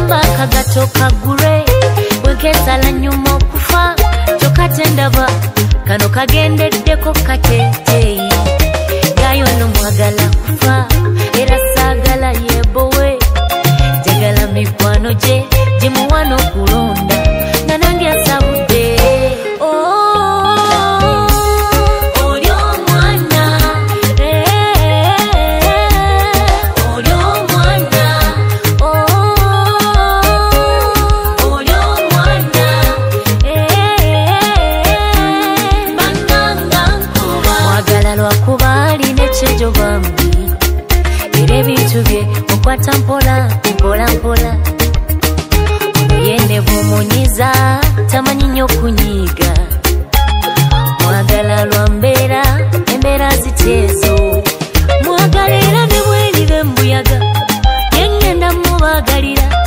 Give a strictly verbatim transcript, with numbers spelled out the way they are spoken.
Gamba kagato kagure wekesala nyuma okufa tokatendaba kano kagendeddeko katete gayo no mwagala kufa era sagala yebowe jagala mikwano je jimuwano kulonda nanange asabude Chejo bambi ere bintu bye okwata mpola mpola mpola yende bumunyiza tamanyi nnyo kunyiga mwagala lwa mbeera embeera zitezo mwagala era ne bweribe mbuyaga yengenda mubagalira